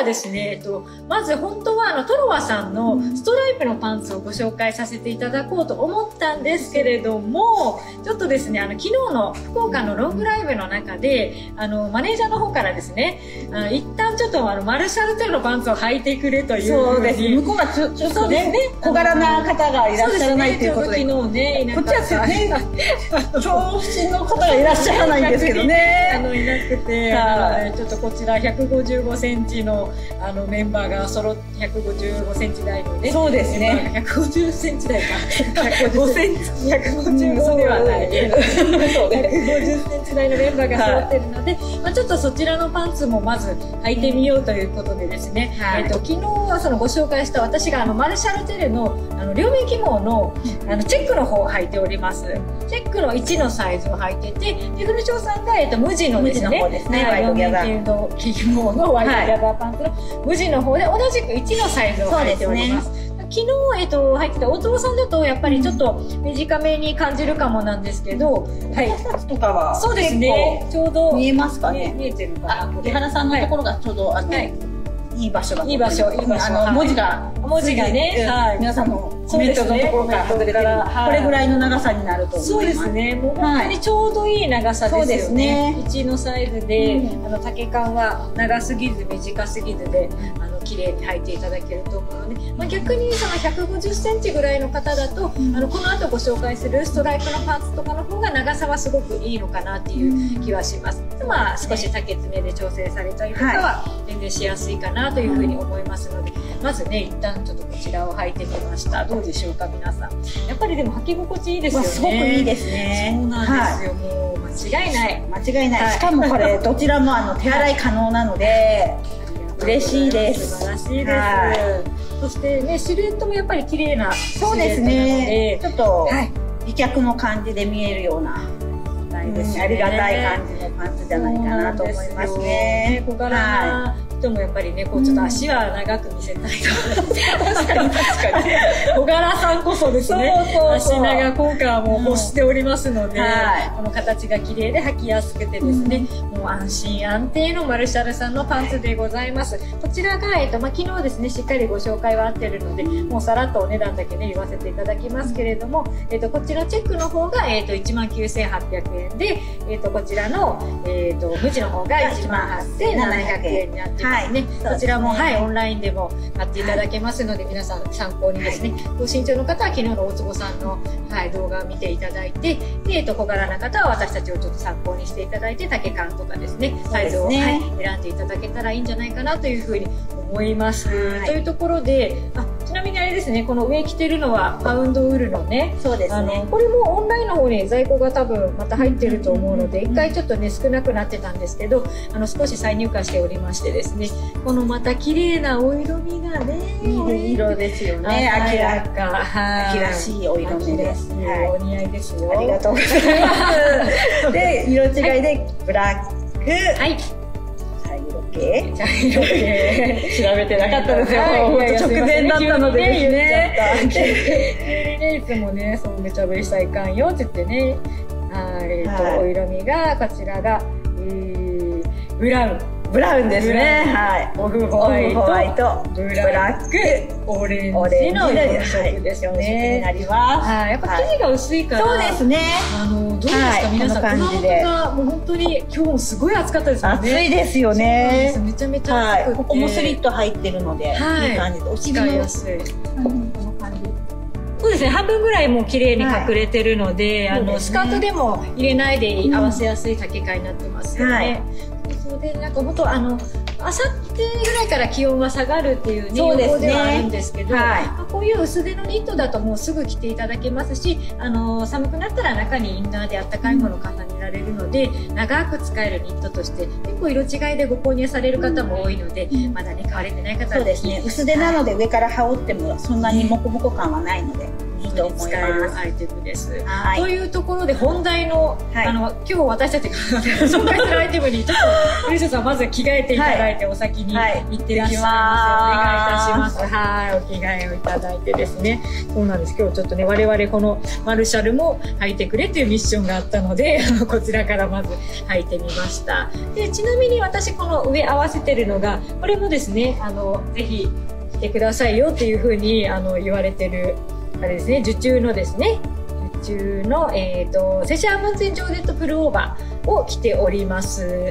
はですね、まず本当はトロワさんのストライプのパンツをご紹介させていただこうと思ったんですけれども、ちょっとですね、昨日の福岡のロングライブの中で、マネージャーの方からですね、一旦ちょっとマルシャルテルのパンツを履いてくれという。 そうです。向こうがちょっとね、小柄な方がいらっしゃらないということで。 昨日ね、 こっちはね、長身の方がいらっしゃらないんですけどね。 いなくて、なのでちょっとこちら155センチのメンバーが揃って155センチ台のね。 そうですね。 150センチ台か。105センチ、155ではない。150センチ台のメンバーが揃ってるので、ちょっとそちらのパンツもまず履いてみようということでですね。昨日はそのご紹介した私がマルシャルテルの両面起毛のチェックの方を履いております。チェックの1のサイズを履いてて、で古町さんが無地のですね、 ワイドギャザー起毛のワイドギャザーパンツの無地の方で同じく1のサイズを履いております。昨日、入ってた大坪さんだとやっぱりちょっと短めに感じるかもなんですけど、 はい。シャツとかはそうですね。ちょうど見えますかね。 見えてるかな。 木原さんのところがちょうどいい場所が。 いい場所。 文字がね、皆さんのコメントのところから外れてる。これぐらいの長さになると思います。 そうですね。もう本当にちょうどいい長さですよね。1のサイズで、丈感は長すぎず短すぎずで、綺麗に履いていただけると思うので、逆にその150センチぐらいの方だと、この後ご紹介するストライプのパンツとかの方が長さはすごくいいのかなっていう気はします。少し丈詰めで調整されたりとかは全然しやすいかなというふうに思いますので、まずね、一旦ちょっとこちらを履いてみました。どうでしょうか、皆さん。やっぱりでも履き心地いいですよね。 すごくいいですね。 そうなんですよ。もう間違いない。 間違いない。しかもこれ、どちらも手洗い可能なので、嬉しいです。 素晴らしいです。そしてね、シルエットもやっぱり綺麗なシルエットなので。そうですね。 ちょっと、美脚の感じで見えるような。ありがたい感じのパンツじゃないかなと思いますね。 小柄な人もやっぱりね、こうちょっと足は長く見せたい。確かに。小柄さんこそですね、足長効果も欲しておりますので、この形が綺麗で履きやすくてですね、もう安心安定のマルシャルさんのパンツでございます。こちらが昨日ですね、しっかりご紹介はあってるので、もうさらっとお値段だけね言わせていただきますけれども、こちらチェックの方が19,800円で、こちらの無地の方が18,700円になってますね。こちらもオンラインでも買っていただけますので、皆さん参考にですね、ご身長の方は昨日の大坪さんの動画を見ていただいて、で小柄な方は私たちをちょっと参考にしていただいて、丈感とかですね、サイズを選んでいただけたらいいんじゃないかなというふうに思います。というところで、ちなみにあれですね、この上着てるのはパウンドウールのね、 そうですね。 これもオンラインの方に在庫が多分また入ってると思うので、一回ちょっとね少なくなってたんですけど、少し再入荷しておりましてですね、このまた綺麗なお色味がね、 いい色ですよね。秋らしいお色味です。 お似合いですよ。 ありがとうございます。で、色違いでブラック。はい。茶色系。調べてなかったですよ。直前だったのでですね。 レースもね、そうめちゃぶりしたらいかんよって言ってね。お色味がこちらがブラウンですね。オフホワイト、ブラック、オレンジの4色ですよね。 になります。 やっぱ生地が薄いから。 そうですね。 どうですか皆さん、この感じで。もう本当に今日もすごい暑かったですもんね。 暑いですよね。 めちゃめちゃ暑くて。 ここもスリット入ってるので、いい感じで。お尻使いやすい。この感じ。そうですね、半分ぐらいもう綺麗に隠れてるので、スカートでも入れないで合わせやすい丈感になってますよね。でなんか本当あさってぐらいから気温は下がるっていうね予報ではあるんですけど、こういう薄手のニットだともうすぐ着ていただけますし、寒くなったら中にインナーであったかいものを重ねられるので、長く使えるニットとして結構色違いでご購入される方も多いので、まだね買われてない方はそうですね、薄手なので上から羽織ってもそんなにモコモコ感はないのでいいと思います。 使えるアイテムです。というところで本題の、今日私たちが紹介するアイテムにちょっと古田さんまず着替えていただいてお先に行ってらっしゃいます。お願いいたします。はい、お着替えをいただいてですね。そうなんです。今日ちょっとね、我々このマルシャルも履いてくれっていうミッションがあったので、こちらからまず履いてみました。で、ちなみに私この上合わせてるのが、これもですね、ぜひ着てくださいよっていうふうに言われてる、あれですね、受注のですね、受注の、セシャームンゼンジョーデットプルオーバーを着ております。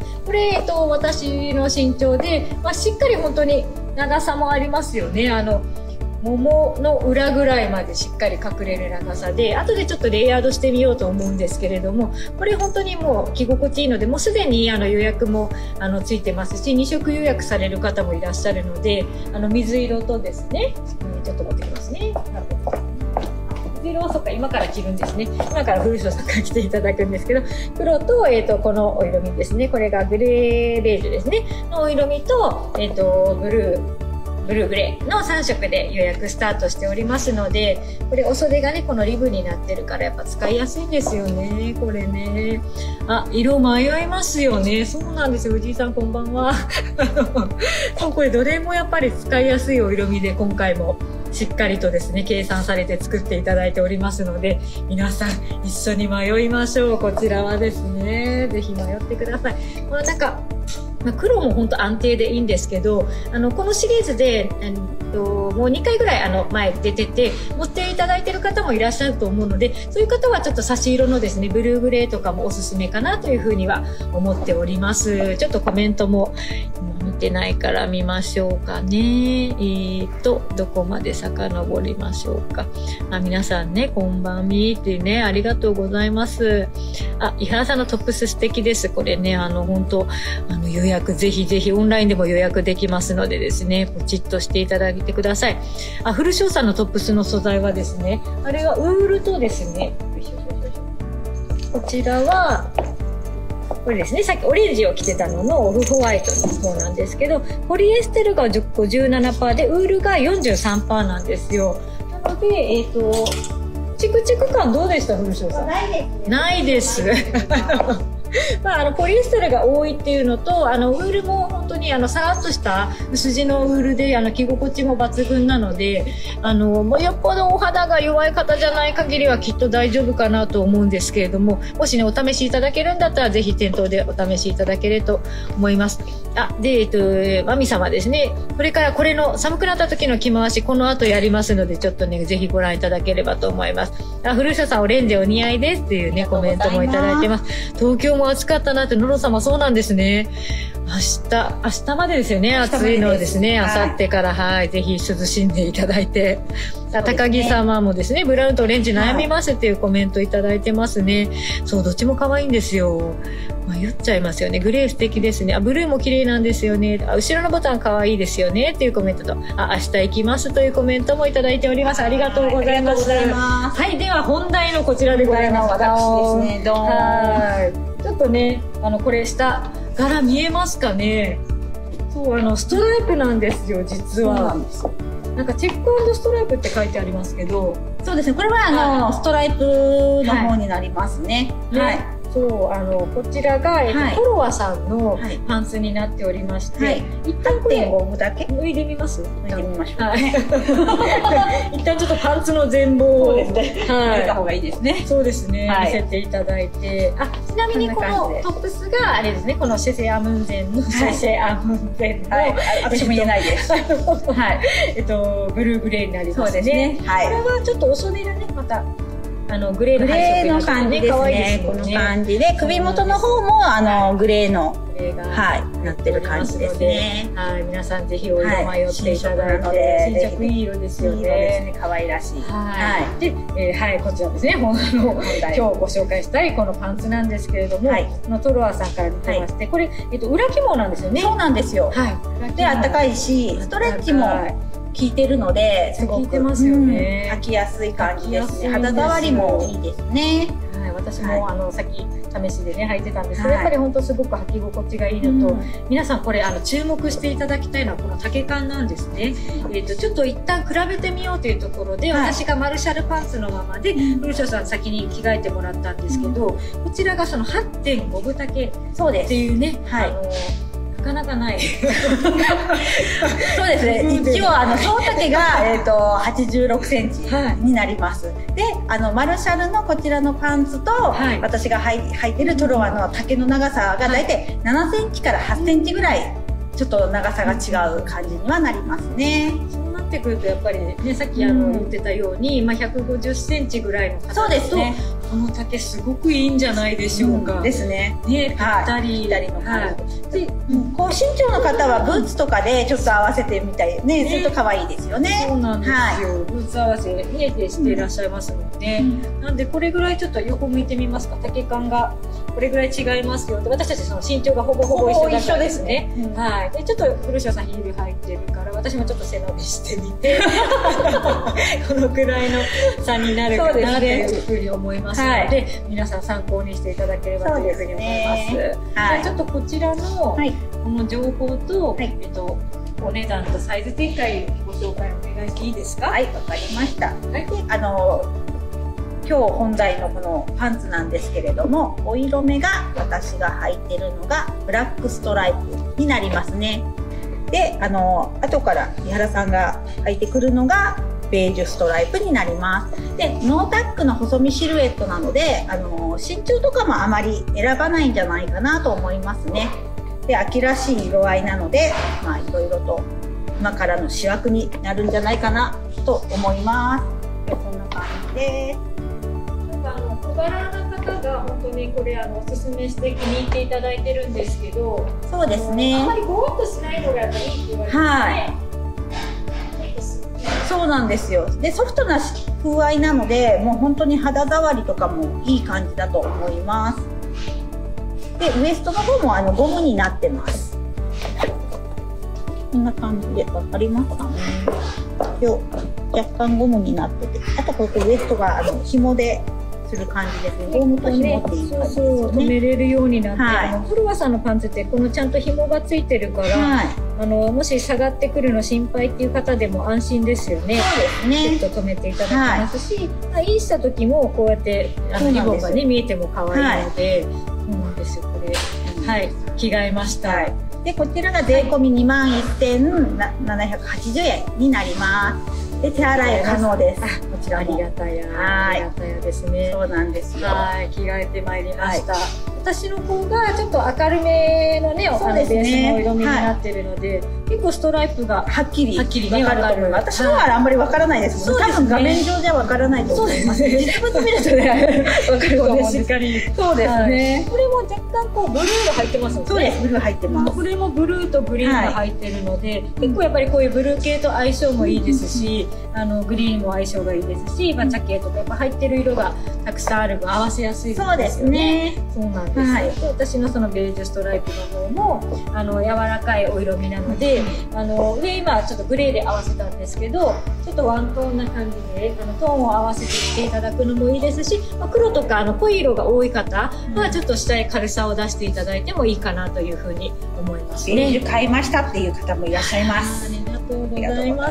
これ、私の身長で、しっかり本当に長さもありますよね。ももの裏ぐらいまでしっかり隠れる長さで、後でちょっとレイヤードしてみようと思うんですけれども、これ本当にもう着心地いいので、もうすでに予約もついてますし、2色予約される方もいらっしゃるので、水色とですね、ちょっと持ってきますね。水色はそっか、今から着るんですね。今から古城さんから着ていただくんですけど、黒と、このお色味ですね。これがグレーベージュですね。のお色味と、ブルーグレーの3色で予約スタートしておりますので、これお袖がね、このリブになってるからやっぱ使いやすいんですよね、これね。色迷いますよね。そうなんですよ。藤井さんこんばんは。そう、これどれもやっぱり使いやすいお色味で今回もしっかりとですね、計算されて作っていただいておりますので、皆さん一緒に迷いましょう。こちらはですね、ぜひ迷ってください。なんか、黒も本当安定でいいんですけど、このシリーズで、もう2回ぐらい前出てて、持っていただいてる方もいらっしゃると思うので、そういう方はちょっと差し色のですね、ブルーグレーとかもおすすめかなというふうには思っております。ちょっとコメントも見てないから見ましょうかね。どこまで遡りましょうか。皆さんね、こんばんみーっていうね、ありがとうございます。伊原さんのトップス素敵です。これね、本当予約ぜひぜひオンラインでも予約できますのでですね、ポチッとしていただいてください。古翔さんのトップスの素材はですね、あれはウールとですね、こちらは、これですね、さっきオレンジを着てたののオフホワイトの方なんですけど、ポリエステルが 57% で、ウールが 43% なんですよ。なので、チクチク感どうでした、古翔さん？ないです。ポリエステルが多いっていうのと、ウールも本当にさらっとした薄地のウールで着心地も抜群なので、もうよっぽどお肌が弱い方じゃない限りはきっと大丈夫かなと思うんですけれども、もしねお試しいただけるんだったらぜひ店頭でお試しいただけると思います。で、マミ様ですね、これからこれの寒くなった時の着回しこの後やりますので、ちょっとねぜひご覧いただければと思います。古下さんオレンジお似合いですっていうねコメントもいただいてます。東京も暑かったなって、野呂様そうなんですね。明日までですよね、暑いのですね。明後日から、ぜひ涼しんでいただいて。高木様もですね、ブラウンとオレンジ悩みますっていうコメントいただいてますね。そう、どっちも可愛いんですよ。迷っちゃいますよね。グレー素敵ですね。ブルーも綺麗なんですよね。後ろのボタン可愛いですよねっていうコメントと、明日行きますというコメントもいただいております。ありがとうございます。はい、では本題のこちらでございます。 私ですね、ドーン。 ちょっとね、これ下柄見えますかね。そう、ストライプなんですよ、実は。そうなんですよ。なんかチェック&ストライプって書いてありますけど。 そうですね、これはストライプの方になりますね。はい。 そう、こちらが、コロワさんのパンツになっておりまして、一旦これだけ脱いでみます？ 脱いでみましょう。 一旦ちょっとパンツの全貌を見た方がいいですね。 そうですね、見せていただいて、ちなみにこのトップスがあれですね、このシェセアムンゼンの私も言えないです。 ブルーグレーになりますね。これはちょっとお袖がね、またグレーの感じですね。この感じで、首元の方もグレーのなってる感じですね。 はい、皆さんぜひお色迷っていただいて、新着いい色ですよね。 可愛らしい。 はい。で、こちらですね。今日ご紹介したいこのパンツなんですけれども、トロワさんから見てまして、これ裏肝なんですよね。 そうなんですよ。で、あったかいし、ストレッチも効いてるので、すごく履きやすい感じですね。肌触りもいいですね。 私もさっき試しでね履いてたんですけど、やっぱり本当すごく履き心地がいいのと、皆さんこれ注目していただきたいのはこの丈感なんですね。ちょっと一旦比べてみようというところで、私がマルシャルパンツのままで古城さん先に着替えてもらったんですけど、こちらがその 8.5 分丈っていうね、なかなかない。そうですね。一応総丈が86センチになります。で、マルシャルのこちらのパンツと、私が履いてるトロワの丈の長さがだいたい7センチから8センチぐらいちょっと長さが違う感じにはなりますね。 そうなってくるとやっぱりね、さっき言ってたように、150センチぐらいの方だと、 そうですね。 この丈すごくいいんじゃないでしょうか。 ですね。 ね、ぴったりの感じ。高身長の方はブーツとかでちょっと合わせてみたいね、すると可愛いですよね。 そうなんですよ。ブーツ合わせねでしていらっしゃいますので、なんでこれぐらいちょっと横向いてみますか。丈感がこれぐらい違いますよって。私たちその身長がほぼほぼ一緒ですね。はい。でちょっと古城さんヒール履いてるから、私もちょっと背伸びしてみて、このくらいの差になるかなというふうに思います。ので、皆さん参考にしていただければというふうに思います。じゃあちょっとこちらのこの情報と、お値段とサイズ展開ご紹介お願いしていいですか。 はい、わかりました。で、今日本題のこのパンツなんですけれども、お色目が私が履いてるのがブラックストライプになりますね。で、後から井原さんが履いてくるのがベージュストライプになります。で、ノータックの細身シルエットなので、身長とかもあまり選ばないんじゃないかなと思いますね。で、秋らしい色合いなので、いろいろと今からの主役になるんじゃないかなと思います。で、こんな感じです。 小柄な方が本当にこれおすすめして気に入っていただいてるんですけど、 そうですね。 あんまりゴワッとしないのがやっぱいいって言われてね。 そうなんですよ。で、ソフトな風合いなので、もう本当に肌触りとかもいい感じだと思います。で、ウエストの方もゴムになってます。こんな感じでわかりますかね。若干ゴムになってて、あとこれウエストが紐でする感じですね。ゴムと紐っていう感じですよね。 止めれるようになってる。トロワさんのパンツってこのちゃんと紐がついてるから、もし下がってくるの心配っていう方でも安心ですよね。 そうですね。 ちょっと止めていただけますし、インした時もこうやってリボンがね見えても可愛いので、そうなんですよ。これ着替えました。 で、こちらが税込み21,780円になります。で、手洗い可能です。こちらも。 ありがたやですね。 そうなんですよ。 着替えてまいりました。私の方がちょっと明るめのね、ベースの色味になってるので、結構ストライプがはっきり分かると思います。私のはあんまり分からないですもんね。多分画面上じゃ分からないと思います。実物見るとね、分かると思うんです。 そうですね。これも若干こうブルーが入ってますもんね。 そうです、ブルー入ってます。 これもブルーとグリーンが入ってるので、結構やっぱりこういうブルー系と相性もいいですし、グリーンも相性がいいですし、チャケとかやっぱ入ってる色がたくさんある分合わせやすいですよね。そうですね。そうなんです。私のそのベージュストライプの方も柔らかいお色味なので、上今ちょっとグレーで合わせたんですけど、ちょっとワントーンな感じでトーンを合わせてきていただくのもいいですし、黒とか濃い色が多い方はちょっと下へ軽さを出していただいてもいいかなというふうに思いますね。 ベージュ買いましたっていう方もいらっしゃいます。 ありがとうございます。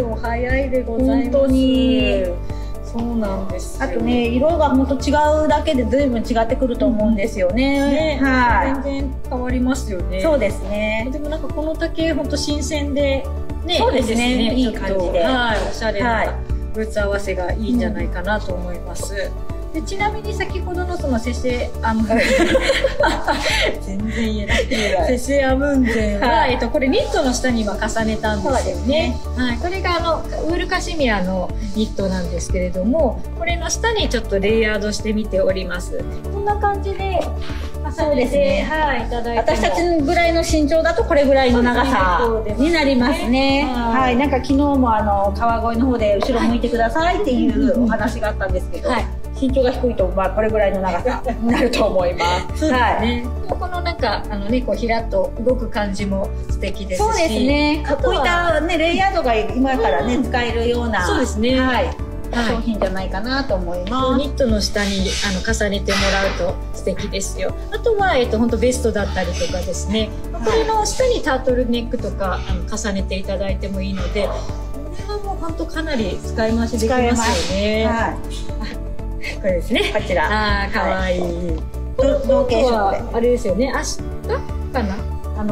お早いでございます。本当に。そうなんです。 あとね、色が本当違うだけで随分違ってくると思うんですよね。 全然変わりますよね。 そうですね。 でもなんかこの丈本当新鮮でね、 そうですね。いい感じで、 おしゃれなブーツ合わせがいいんじゃないかなと思います。で、ちなみに先ほどのそのセシェアムンゼン全然言えないセシェアムンゼンは、これニットの下に今重ねたんですよね。これがウールカシミヤのニットなんですけれども、これの下にちょっとレイヤードしてみております。こんな感じでそうですね。 いただいて、 私たちぐらいの身長だとこれぐらいの長さになりますね。はい、なんか昨日も川越の方で後ろ向いてくださいっていうお話があったんですけど、身長が低いとこれぐらいの長さになると思います。 そうですね。このなんかこうひらっと動く感じも素敵ですし、 そうですね。こういったねレイヤードが今からね使えるような、 そうですね。 商品じゃないかなと思います。 ニットの下に重ねてもらうと素敵ですよ。あとは本当ベストだったりとかですね。これの下にタートルネックとか重ねていただいてもいいので、これはもう本当かなり使い回しできますよね。これですね。 こちら。 かわいい。このコートはあれですよね。明日かな。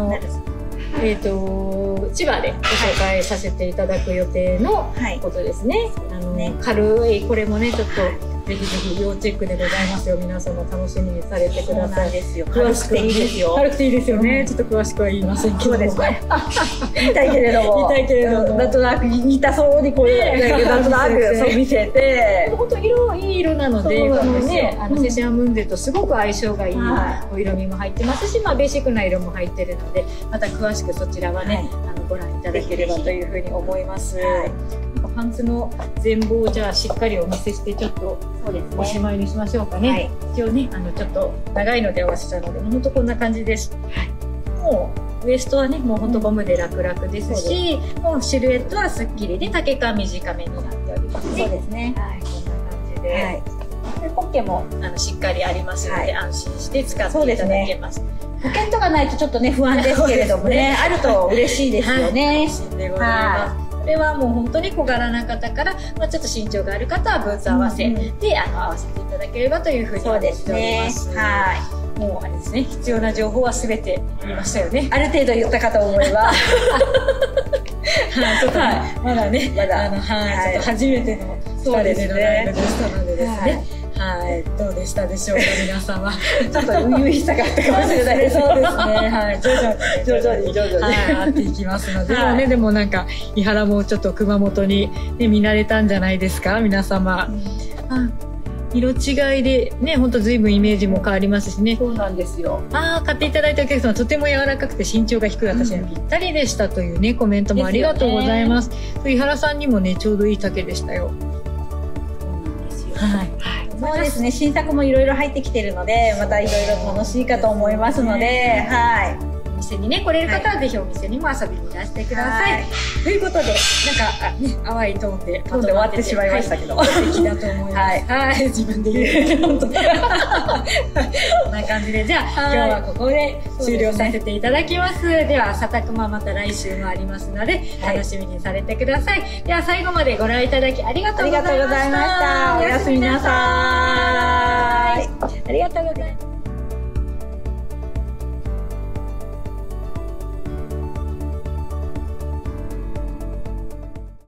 千葉でご紹介させていただく予定のことですね。軽い、これもね、ちょっとぜひぜひ要チェックでございますよ。皆様楽しみにされてください。 軽くていいですよ。 軽くていいですよね。ちょっと詳しくは言いませんけど。 そうですね。言いたいけれども。 言いたいけれども。 なんとなく言いたそうにこうなんとなくそう見せて。 本当いい色なので、このね、セシアムンゼとすごく相性がいいお色味も入ってますし、ベーシックな色も入ってるので、また詳しくそちらはね、ご覧いただければというふうに思います。パンツの全貌をじゃあしっかりお見せしてちょっとおしまいにしましょうかね。一応ねちょっと長いので合わせたので本当こんな感じです。もうウエストはねもう本当ゴムで楽々ですし、もうシルエットはすっきりで丈感短めになっておりますね。 そうですね。 こんな感じで。ポッケもしっかりありますので安心して使っていただけます。 ポケットがないとちょっとね不安ですけれどもね、あると嬉しいですよね。 安心でございます。これはもう本当に小柄な方から、ちょっと身長がある方はブーツ合わせで合わせていただければというふうに思っております。もうあれですね、必要な情報はすべて言いましたよね。 ある程度言ったかと思います。 ちょっとまだね、ちょっと初めての2人でのライブでしたのでですね。どうでしたでしょうか皆様。 ちょっと初々しさがあったかもしれないです。 そうですね。徐々に合っていきますので、でもなんか伊原もちょっと熊本に見慣れたんじゃないですか皆様。色違いでね、ほんと随分イメージも変わりますしね。 そうなんですよ。 買っていただいたお客様とても柔らかくて身長が低い私にぴったりでしたというねコメントもありがとうございます。伊原さんにもねちょうどいい丈でしたよ。 そうなんですよ。そうですね、新作もいろいろ入ってきてるので、またいろいろ楽しいかと思いますので、お店にね来れる方はぜひお店にも遊びにいらしてください。ということで、淡いトーンで終わってしまいましたけど、 素敵だと思います。自分で言う。こんな感じで、じゃあ今日はここで終了させていただきます。では、さたくままた来週もありますので、楽しみにされてください。では最後までご覧いただきありがとうございました。 おやすみなさい。 ありがとうございます。